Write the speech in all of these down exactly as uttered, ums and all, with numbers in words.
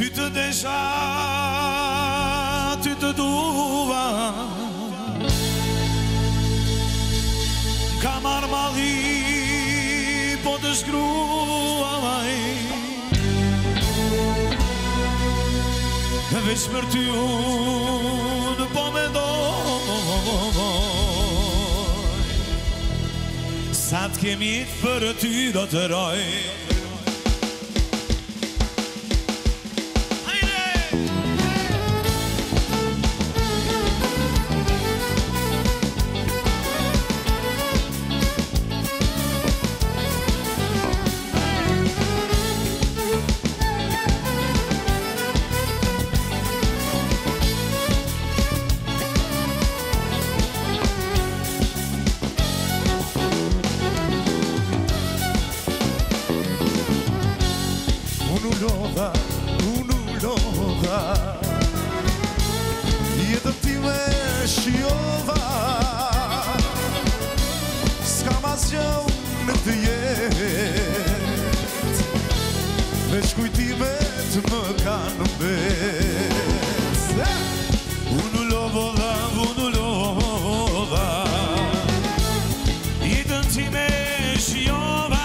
Ty të desha, ty të duva, ka marrë malli, po të shkruaj, veç për ty unë po mendoj, sa të kemi për ty do të roj. Unë lodha, jetën time shiova, s'kam asgjë në të jetë, veç kujtimet më kanë mbet. Unë lodha, unë lodha, jetën time shiova,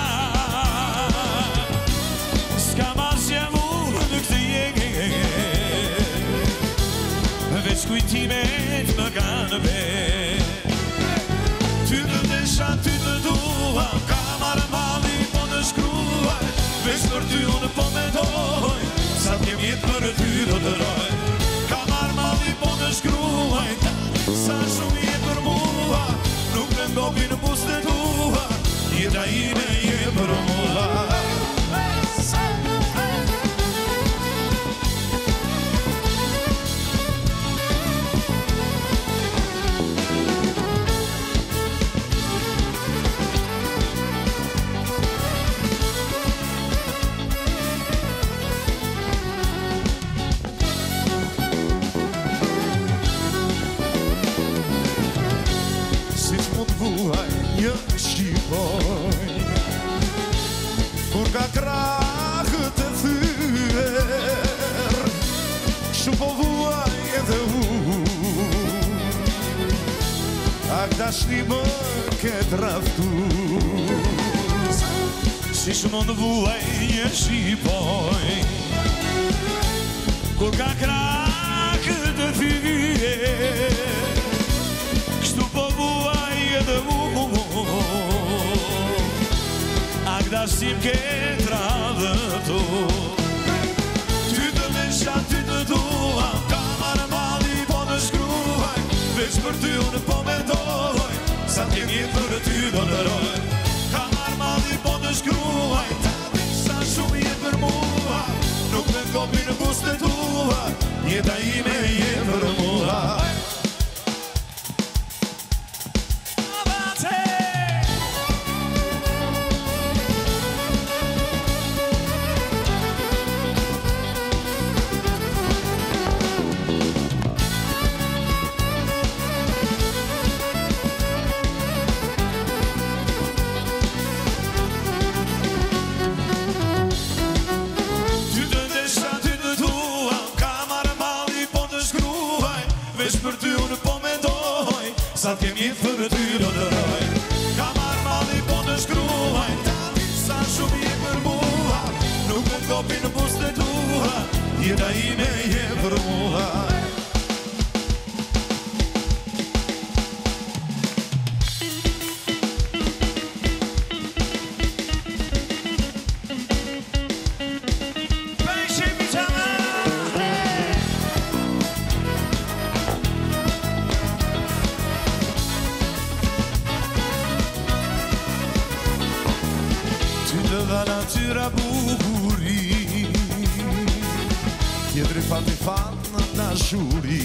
veç kujtimet më kanë bet. Ty të desha, ty të dua, ka marrë malli po të shkruaj, veç për ty unë po mendoj, sa t'jem jetë për ty do të roj. Ka marrë malli po të shkruaj, sa shumë je për mua, nuk me ngopi në buste tua, jeta ime je për mua. Një shqipoj, kur ka krahë të thyër, shu po vuaj edhe unë, ak dashni më ketë raftu. Si shmon vuaj një shqipoj, kur ka krahë të thyër, kështu po vuaj edhe unë, ak dashnim ketë radhëtu. Ty të desha, ty të dua, ka marrë malli po të shkruaj, veç për ty unë po mendoj, sa t'jem jetë për ty do të roj. Ka marrë malli po të shkruaj, sa shumë je për mua, nuk me kopi në buste tua, jeta ime je për mua. Sa t'jem jetë për ty do të roj. Ka marrë malli po të shkruaj, sa shumë je për mua, nuk me kopi në buste tua, jeta ime je për mua. Dha natyra bukuri, tjetëri fati fatë në dashuri,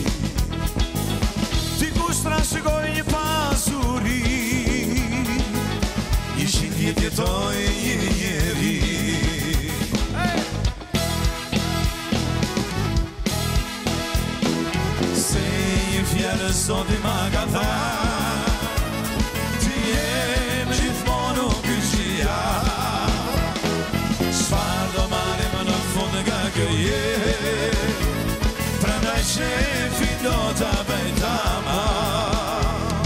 ti kush trashëgoj një pasuri, ishin jetë jetoj një njeri. Se një fjallë sot i ma ka tha, ti jem gjithmonu kyqia, çfarë do marrim në fund nga kjo jetë. Prandaj shefi do ta bëj tamam.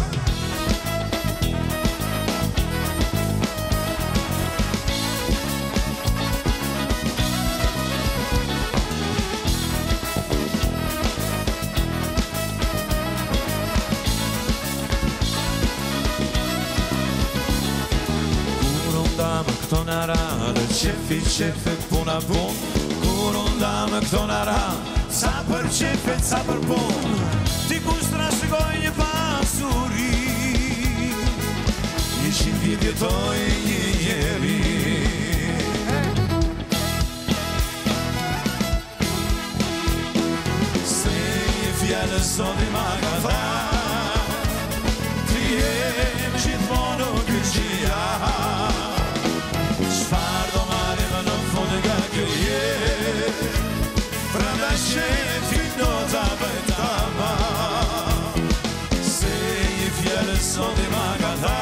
Këto në radë, qefi qefet puna pun. Kur unda më këto në radë, sa për qefet, sa për pun. Dikush të rashëgoj një pasuri, një qind vjet jetoj një jeri. Se një fjallë sot i ma ka tha, ti jem gjithmonë nuk këqia. Çfarë do marrim në fund nga kjo jetë, prandaj shefi do ta bëj tamam. Se një fjallë sot i ma ka tha,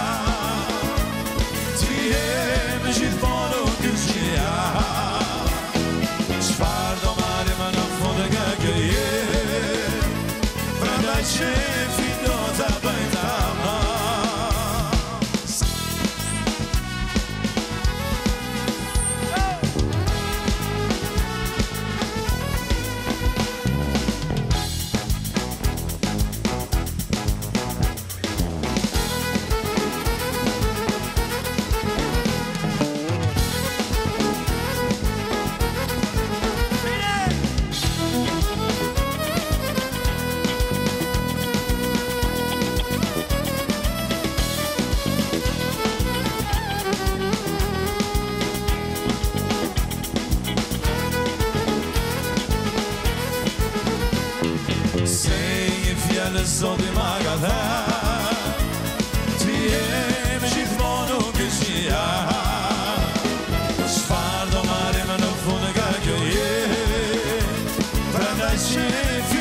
ti jem gjithmonë nuk këqia. Çfarë do marrim në fund nga kjo jetë, prandaj shefi do ta bëj tamam. Zoti ma ka tha, ti jem gjithmonë nuk këqia. Çfarë do marrim në fund nga kjo jetë, prandaj shefi